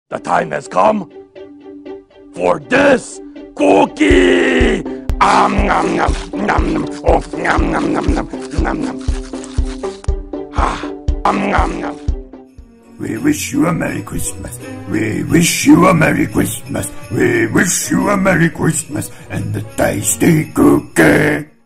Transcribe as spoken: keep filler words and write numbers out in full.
The time has come for this cookie! Um, nom, nom, nom, nom. Oh, nom, nom, nom, nom, nom, nom. Ah, um, nom, nom. We wish you a Merry Christmas. We wish you a Merry Christmas. We wish you a Merry Christmas and a tasty cookie.